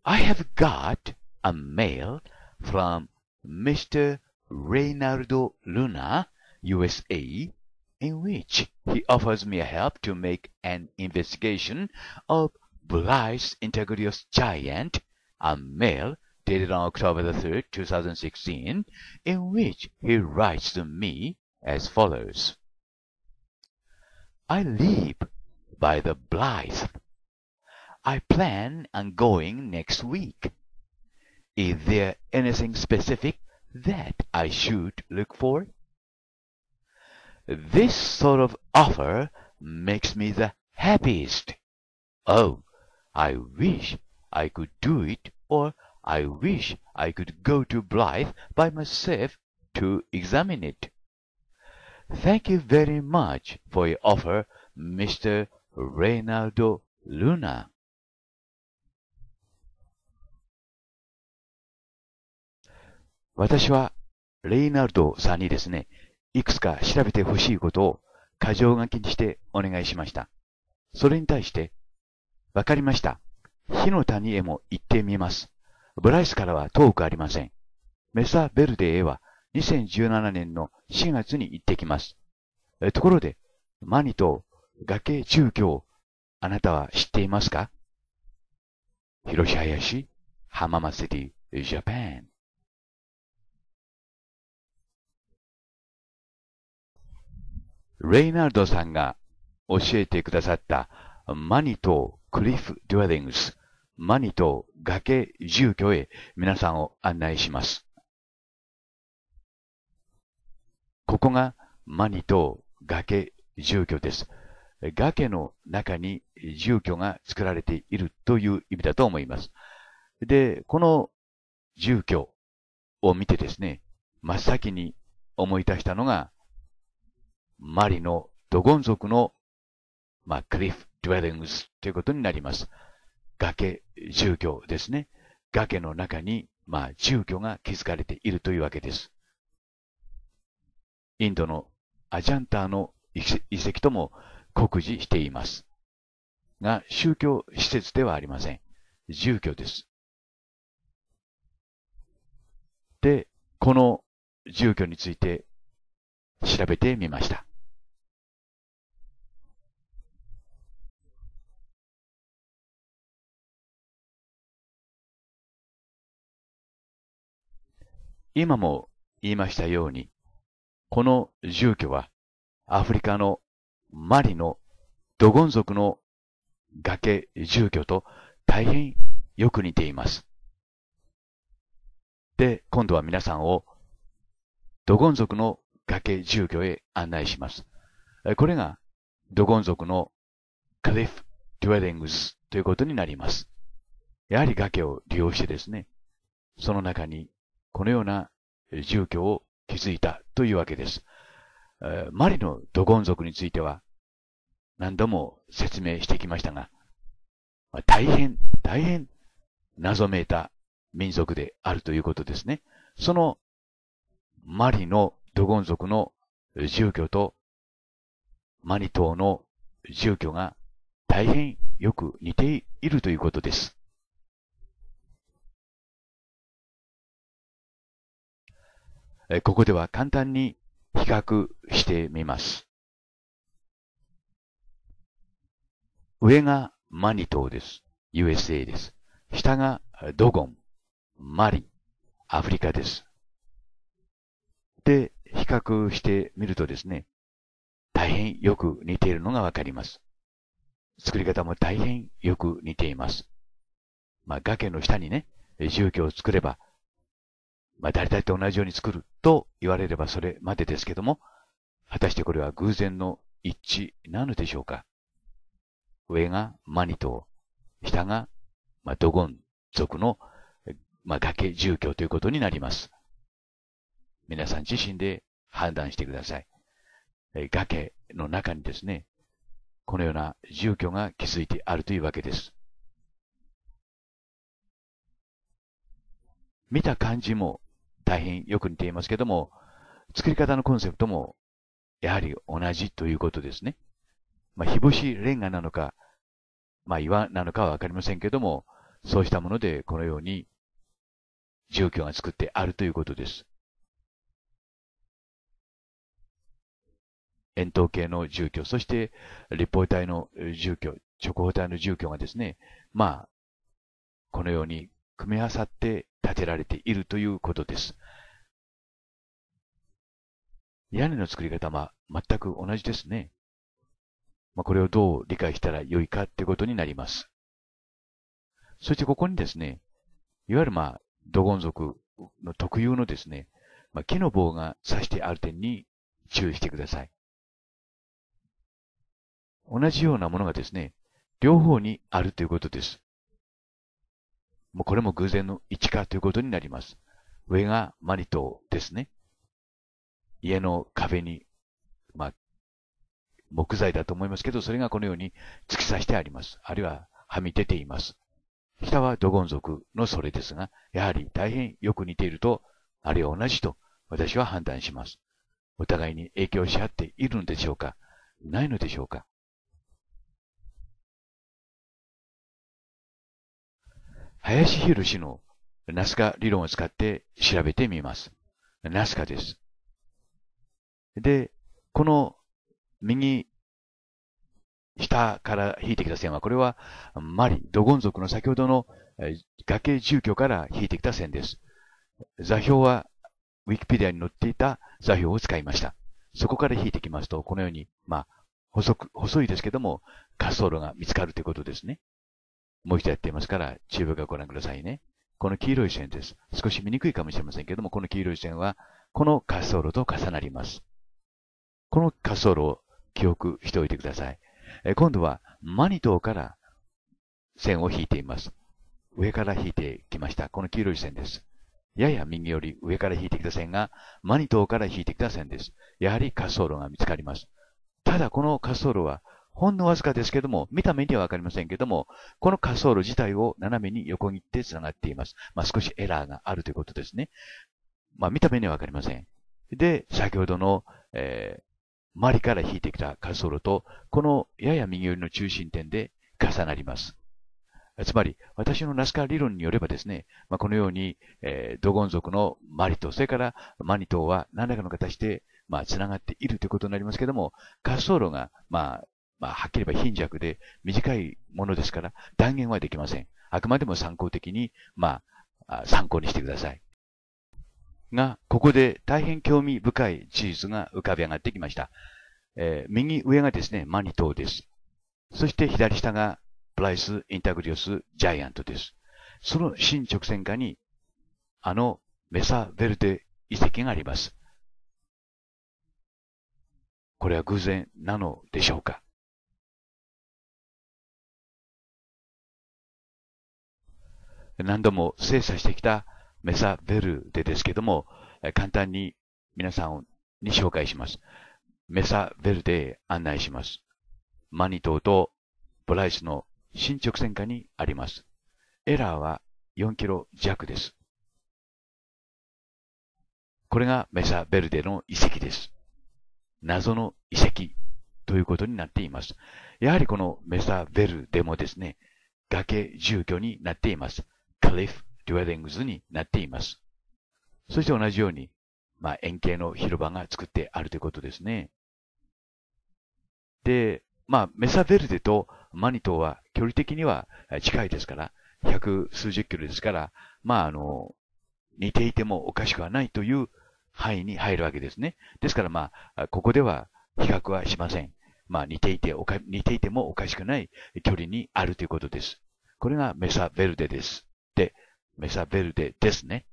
I have got a mail from Mr. Reynaldo Luna, USA, in which he offers me help to make an investigation of Blythe's Integrous Giant, a mail dated on October the 3rd, 2016, in which he writes to me as follows. I live by the Blythe. I plan on going next week. Is there anything specific that I should look for? This sort of offer makes me the happiest. Oh, I wish I could do it, or I wish I could go to Blythe by myself to examine it. Thank you very much for your offer, Mr. Reynaldo Luna. 私はレイナルドさんにですね、いくつか調べてほしいことを箇条書きにしてお願いしました。それに対して、わかりました。火の谷へも行ってみます。ブライスからは遠くありません。メサベルデへは2017年の4月に行ってきます。ところで、マニと崖住居をあなたは知っていますか？広島市、浜松シティ、ジャパン。レイナルドさんが教えてくださったマニとクリフ・デュエリングス、マニと崖住居へ皆さんを案内します。ここがマニと崖住居です。崖の中に住居が作られているという意味だと思います。で、この住居を見てですね、真っ先に思い出したのが、マリのドゴン族の、クリフ・デュエリングスということになります。崖住居ですね。崖の中に、住居が築かれているというわけです。インドのアジャンターの遺跡とも酷似しています。が、宗教施設ではありません。住居です。で、この住居について調べてみました。今も言いましたように、この住居はアフリカのマリのドゴン族の崖住居と大変よく似ています。で、今度は皆さんをドゴン族の崖住居へ案内します。これがドゴン族のクリフ・デュエリングスということになります。やはり崖を利用してですね、その中にこのような住居を築いたというわけです。マリのドゴン族については何度も説明してきましたが、大変謎めいた民族であるということですね。そのマリのドゴン族の住居とマニ島の住居が大変よく似ているということです。ここでは簡単に比較してみます。上がマニ島です。USA です。下がドゴン、マリ、アフリカです。で、比較してみるとですね、大変よく似ているのがわかります。作り方も大変よく似ています。崖の下にね、住居を作れば、誰々と同じように作ると言われればそれまでですけども、果たしてこれは偶然の一致なのでしょうか。上がマニ島、下が、ドゴン族の、崖住居ということになります。皆さん自身で判断してください。崖の中にですね、このような住居が築いてあるというわけです。見た感じも大変よく似ていますけども、作り方のコンセプトもやはり同じということですね。日干しレンガなのか、岩なのかはわかりませんけども、 そうしたものでこのように住居が作ってあるということです。円筒形の住居、そして立方体の住居、直方体の住居がですね、まあ、このように組み合わさって建てられているということです。屋根の作り方は全く同じですね。これをどう理解したらよいかということになります。そしてここにですね、いわゆるドゴン族の特有のですね、木の棒が刺してある点に注意してください。同じようなものがですね、両方にあるということです。これも偶然の一致ということになります。上がマニトですね。家の壁に、木材だと思いますけど、それがこのように突き刺してあります。あるいははみ出ています。下はドゴン族のそれですが、やはり大変よく似ていると、あるいは同じと私は判断します。お互いに影響し合っているのでしょうか、ないのでしょうか。林博のナスカ理論を使って調べてみます。ナスカです。で、この右下から引いてきた線は、これはマリ、ドゴン族の先ほどの崖住居から引いてきた線です。座標はウィキペディアに載っていた座標を使いました。そこから引いてきますと、このように、細いですけども、滑走路が見つかるということですね。もう一度やっていますから、中部がご覧くださいね。この黄色い線です。少し見にくいかもしれませんけども、この黄色い線は、この滑走路と重なります。この滑走路を記憶しておいてください。今度は、マニ島から線を引いています。上から引いてきました。この黄色い線です。やや右より上から引いてきた線が、マニ島から引いてきた線です。やはり滑走路が見つかります。ただ、この滑走路は、ほんのわずかですけども、見た目にはわかりませんけども、この滑走路自体を斜めに横切って繋がっています。少しエラーがあるということですね。見た目にはわかりません。で、先ほどの、マリから引いてきた滑走路と、このやや右寄りの中心点で重なります。つまり、私のナスカ理論によればですね、このように、ドゴン族のマリと、それからマニ島は何らかの形で、繋がっているということになりますけども、滑走路が、はっきり言えば貧弱で短いものですから断言はできません。あくまでも参考的に、参考にしてください。が、ここで大変興味深い事実が浮かび上がってきました。右上がですね、マニ島です。そして左下がプライス・インタグリオス・ジャイアントです。その新直線下に、メサ・ベルデ遺跡があります。これは偶然なのでしょうか。何度も精査してきたメサ・ベルデですけども、簡単に皆さんに紹介します。メサ・ベルデへ案内します。マニ島とブライスの新直線下にあります。エラーは4キロ弱です。これがメサ・ベルデの遺跡です。謎の遺跡ということになっています。やはりこのメサ・ベルデもですね、崖住居になっています。Cliff Dwellings になっています。そして同じように、円形の広場が作ってあるということですね。で、メサベルデとマニ島は距離的には近いですから、百数十キロですから、似ていてもおかしくはないという範囲に入るわけですね。ですからここでは比較はしません。似ていてもおかしくない距離にあるということです。これがメサベルデです。で、メサベルデですね。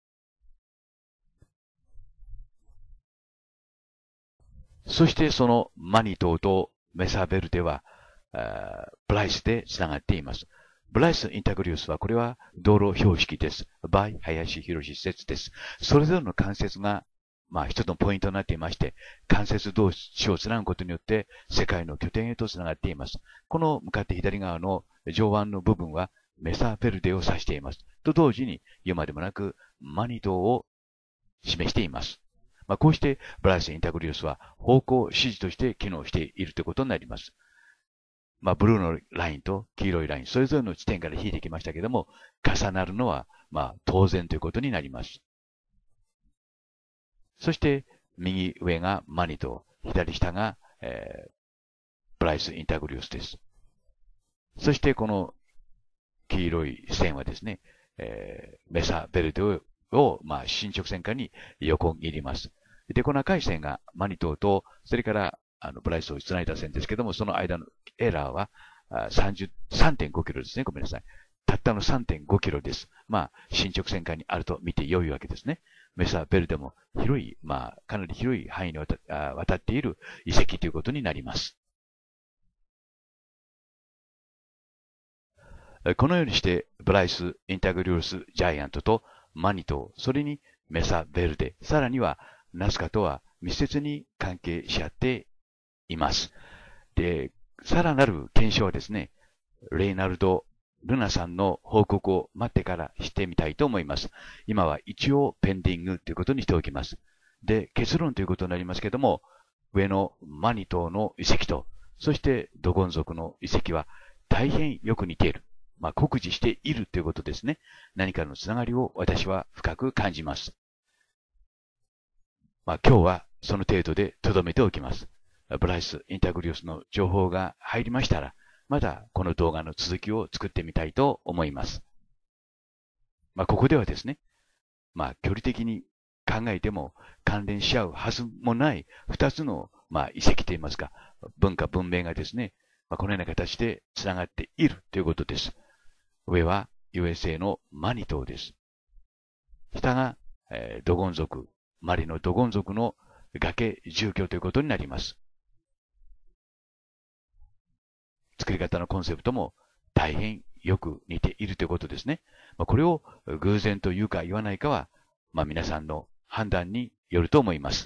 そしてそのマニ島とメサベルデは、ブライスで繋がっています。ブライス・インタグリウスは、これは道路標識です。by 林博説です。それぞれの関節が、一つのポイントになっていまして、関節同士をつなぐことによって、世界の拠点へとつながっています。この向かって左側の上腕の部分は、メサベルデを指しています。と同時に、言うまでもなく、マニ島を示しています。こうして、ブライス・インタグリウスは方向指示として機能しているということになります。 ブルーのラインと黄色いライン、それぞれの地点から引いてきましたけども、重なるのは、当然ということになります。そして、右上がマニト、左下が、ブライス・インタグリウスです。そして、この黄色い線はですね、メサ・ベルデを、進捗線下に横切ります。で、この赤い線がマニトと、それから、ブライスをつないだ線ですけども、その間のエラーは3.5 キロですね。ごめんなさい。たったの 3.5 キロです。進捗線下にあると見て良いわけですね。メサ・ベルデも広い、かなり広い範囲に渡っている遺跡ということになります。このようにして、ブライス・インタグリウス・ジャイアントとマニト、それにメサ・ベルデ、さらにはナスカとは密接に関係し合っています。で、さらなる検証はですね、レイナルド・ルナさんの報告を待ってからしてみたいと思います。今は一応ペンディングということにしておきます。で、結論ということになりますけども、上のマニ島の遺跡と、そしてドゴン族の遺跡は大変よく似ている。酷似しているということですね。何かのつながりを私は深く感じます。今日はその程度で留めておきます。ブライス・インタグリウスの情報が入りましたら、またこの動画の続きを作ってみたいと思います。ここではですね、距離的に考えても関連し合うはずもない二つの、遺跡といいますか、文化文明がですね、このような形でつながっているということです。上は USA のマニ島です。下が、ドゴン族、マリのドゴン族の崖住居ということになります。作り方のコンセプトも大変よく似ているということですね。これを偶然というか言わないかは、皆さんの判断によると思います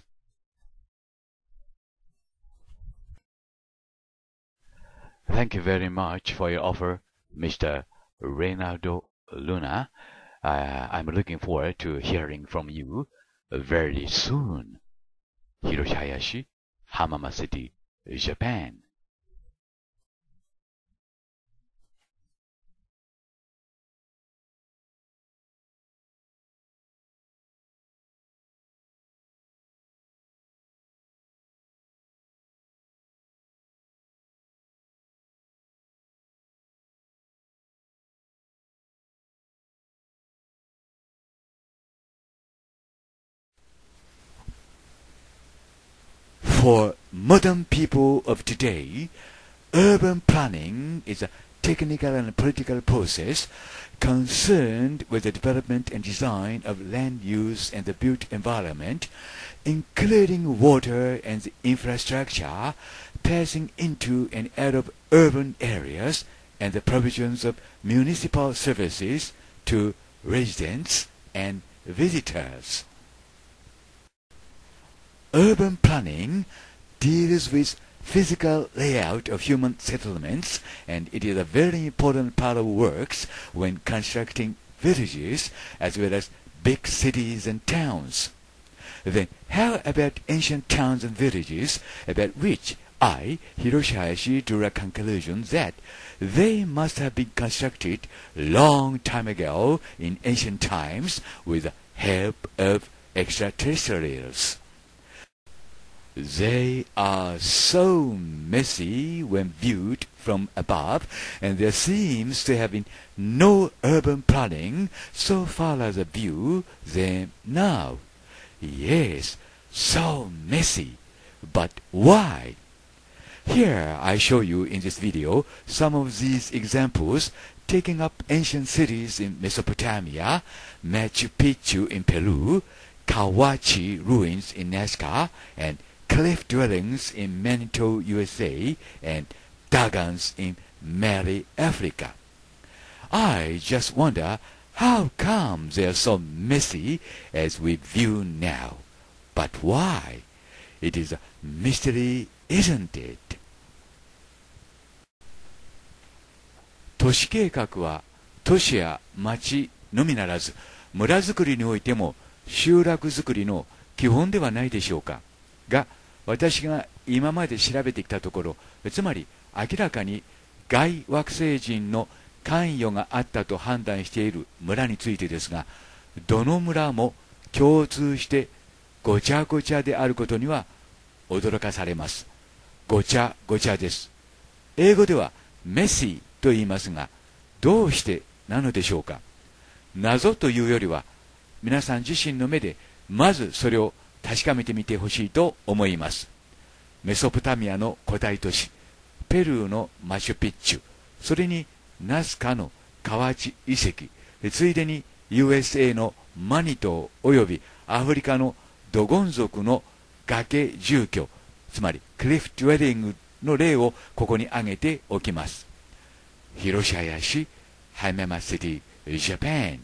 。Thank you very much for your offer, Mr. Reynaldo Luna. I'm looking forward to hearing from you very soon. Hiroshi Hayashi, Hamama City, Japan. For modern people of today, urban planning is a technical and political process concerned with the development and design of land use and the built environment, including water and the infrastructure passing into and out of urban areas and the provisions of municipal services to residents and visitors. Urban planning deals with physical layout of human settlements, and it is a very important part of works when constructing villages as well as big cities and towns. Then how about ancient towns and villages about which I, Hiroshi Hayashi, drew a conclusion that they must have been constructed long time ago in ancient times with the help of extraterrestrials. They are so messy when viewed from above, and there seems to have been no urban planning so far as a view them now. Yes, so messy. But why? Here I show you in this video some of these examples taking up ancient cities in Mesopotamia, Machu Picchu in Peru, Kawachi ruins in Nazca, and cliff dwellings in Manitou, USA, and Dagans in Mali, Africa. I just wonder how come they are so messy as we view now. But why? It is a mystery, isn't it? 都市計画は都市や町のみならず村づくりにおいても集落づくりの基本ではないでしょうか。が私が今まで調べてきたところ、つまり明らかに外惑星人の関与があったと判断している村についてですが、どの村も共通してごちゃごちゃであることには驚かされます。ごちゃごちゃです。英語ではメッシーと言いますが、どうしてなのでしょうか。謎というよりは、皆さん自身の目でまずそれを確かめてみてほしいと思います。メソポタミアの古代都市、ペルーのマチュピッチュ、それにナスカの河内遺跡、ついでに USA のマニ島およびアフリカのドゴン族の崖住居、つまりクリフ・デュエリングの例をここに挙げておきます。広島市、ハイメマシティ、ジャパン。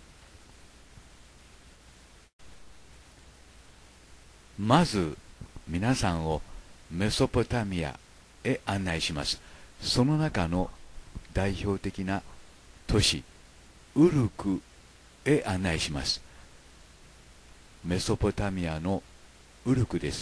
まず皆さんをメソポタミアへ案内します。その中の代表的な都市ウルクへ案内します。メソポタミアのウルクです。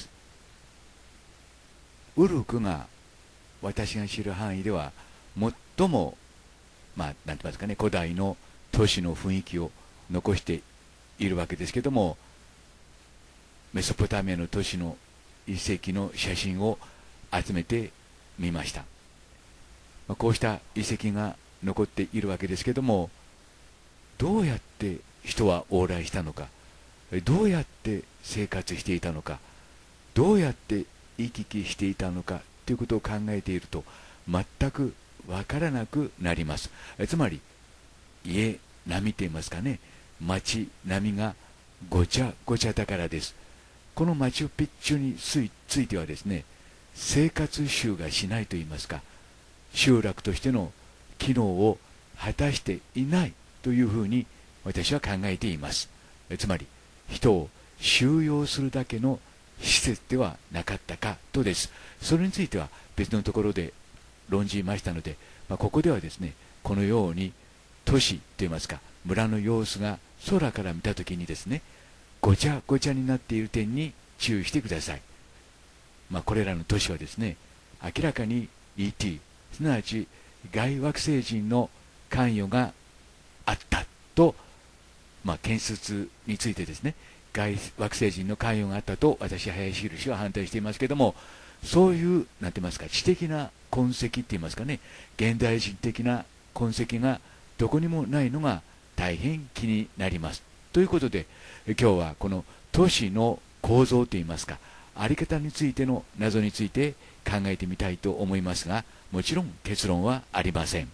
ウルクが私が知る範囲では最もなんて言いますかね、古代の都市の雰囲気を残しているわけですけども、メソポタミアの都市の遺跡の写真を集めてみました。こうした遺跡が残っているわけですけども、どうやって人は往来したのか、どうやって生活していたのか、どうやって行き来していたのかということを考えていると全くわからなくなります。つまり家並みといいますかね、町並みがごちゃごちゃだからです。このマチュピッチュについてはですね、生活習がしないといいますか、集落としての機能を果たしていないというふうに私は考えています。つまり人を収容するだけの施設ではなかったかとです。それについては別のところで論じましたので、ここではですね、このように都市といいますか村の様子が空から見たときにですね、ごちゃごちゃになっている点に注意してください。これらの都市はですね、明らかに ET、すなわち外惑星人の関与があったと、建設についてですね、外惑星人の関与があったと私、林印は反対していますけれども、そういう、なんて言いますか、知的な痕跡って言いますかね、現代人的な痕跡がどこにもないのが大変気になります。ということで、今日はこの都市の構造といいますか、あり方についての謎について考えてみたいと思いますが、もちろん結論はありません。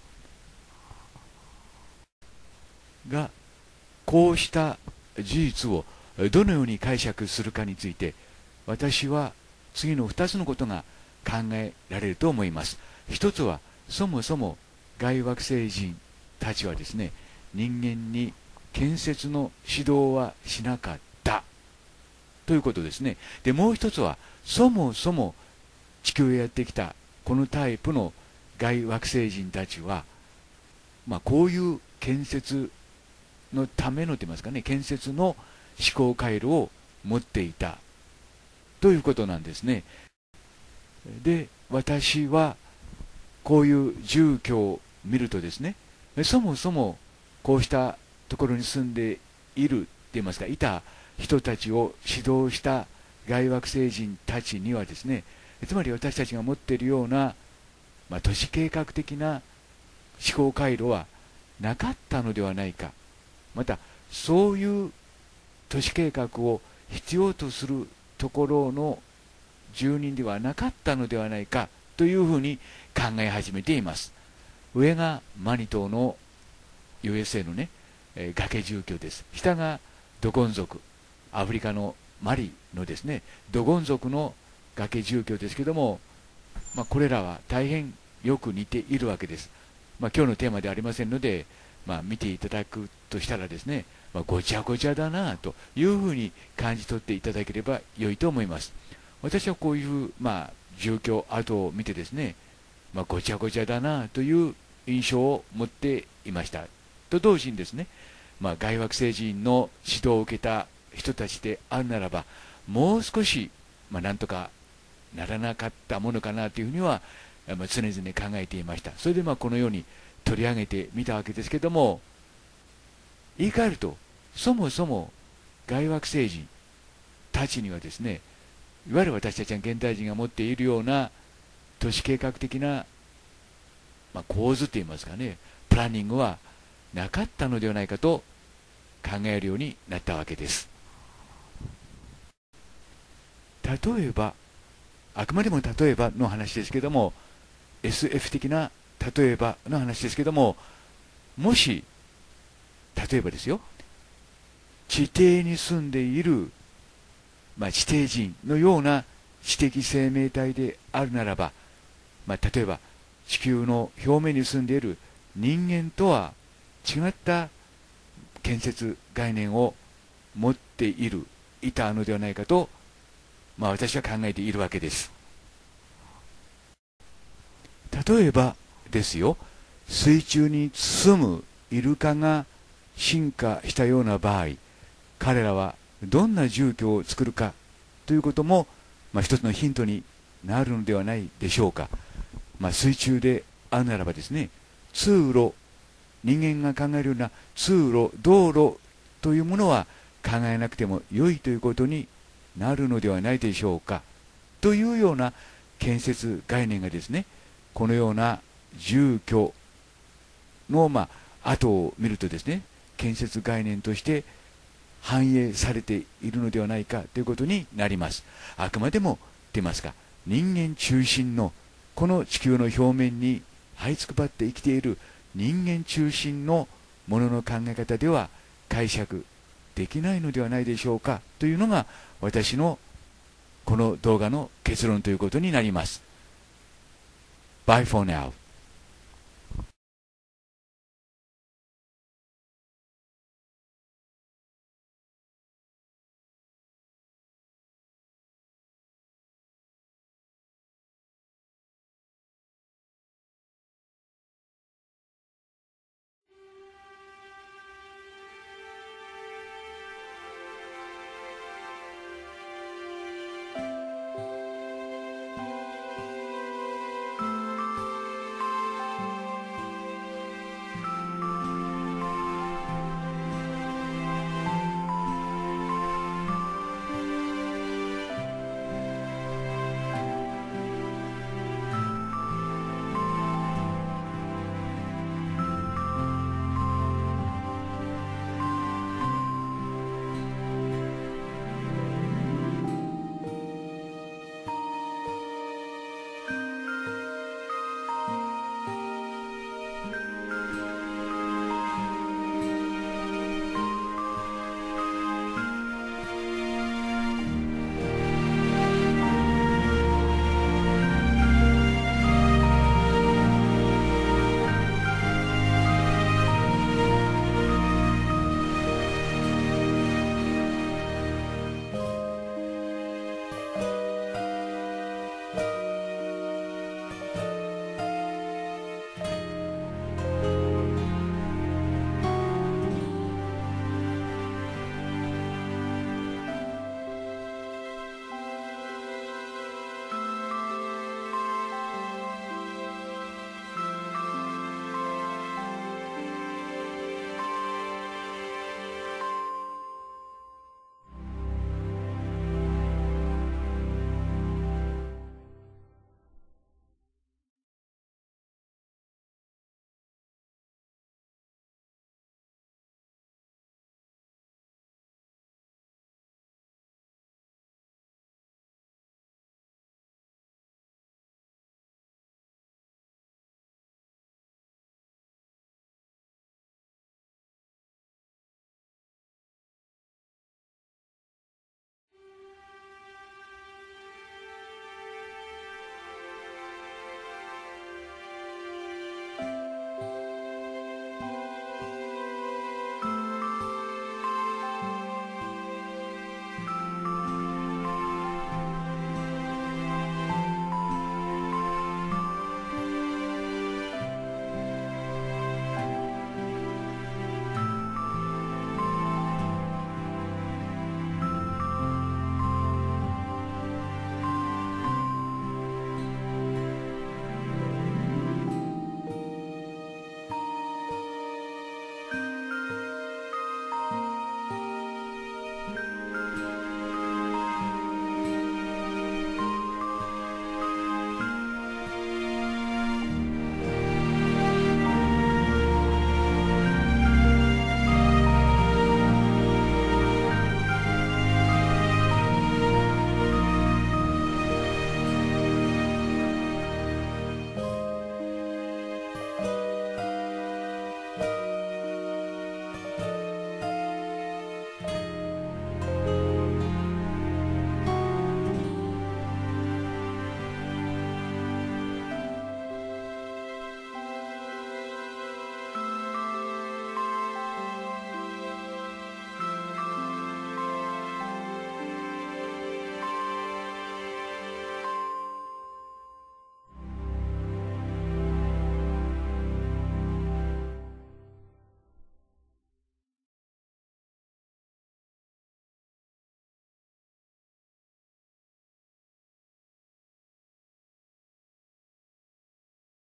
が、こうした事実をどのように解釈するかについて、私は次の2つのことが考えられると思います。一つは、そもそも外惑星人たちはですね、人間に建設の指導はしなかったということですね。で、もう一つは、そもそも地球へやってきたこのタイプの外惑星人たちは、こういう建設のためのといいますかね、建設の思考回路を持っていたということなんですね。で、私はこういう住居を見るとですね、そもそもこうしたところに住んでいるって言いますか、いた人たちを指導した外惑星人たちにはですね、つまり私たちが持っているような、都市計画的な思考回路はなかったのではないか、またそういう都市計画を必要とするところの住人ではなかったのではないかというふうに考え始めています。上がマニ島の USA のね、崖住居です。下がドゴン族、アフリカのマリのですね、ドゴン族の崖住居ですけども、これらは大変よく似ているわけです。今日のテーマではありませんので、見ていただくとしたらですね、ごちゃごちゃだなというふうに感じ取っていただければ良いと思います。私はこういう、住居跡を見てですね、ごちゃごちゃだなという印象を持っていました。と同時にですね、外惑星人の指導を受けた人たちであるならば、もう少し、なんとかならなかったものかなというふうには、 常々考えていました。それでこのように取り上げてみたわけですけども、言い換えると、そもそも外惑星人たちにはですね、いわゆる私たちが現代人が持っているような都市計画的な、構図といいますかね、プランニングはなかったのではないかと考えるようになったわけです。例えば、あくまでも例えばの話ですけども、 SF 的な例えばの話ですけども、もし例えばですよ、地底に住んでいる、地底人のような知的生命体であるならば、例えば地球の表面に住んでいる人間とは違った建設概念を持っていたのではないかと、私は考えているわけです。例えばですよ、水中に住むイルカが進化したような場合、彼らはどんな住居を作るかということも、一つのヒントになるのではないでしょうか。水中であるならばですね、通路、人間が考えるような通路、道路というものは考えなくても良いということになるのではないでしょうか、というような建設概念がですね、このような住居の後を見るとですね、建設概念として反映されているのではないかということになります。あくまでもと言いますか、人間中心のこの地球の表面に這いつくばって生きている人間中心のものの考え方では解釈できないのではないでしょうかというのが私のこの動画の結論ということになります。Bye for now.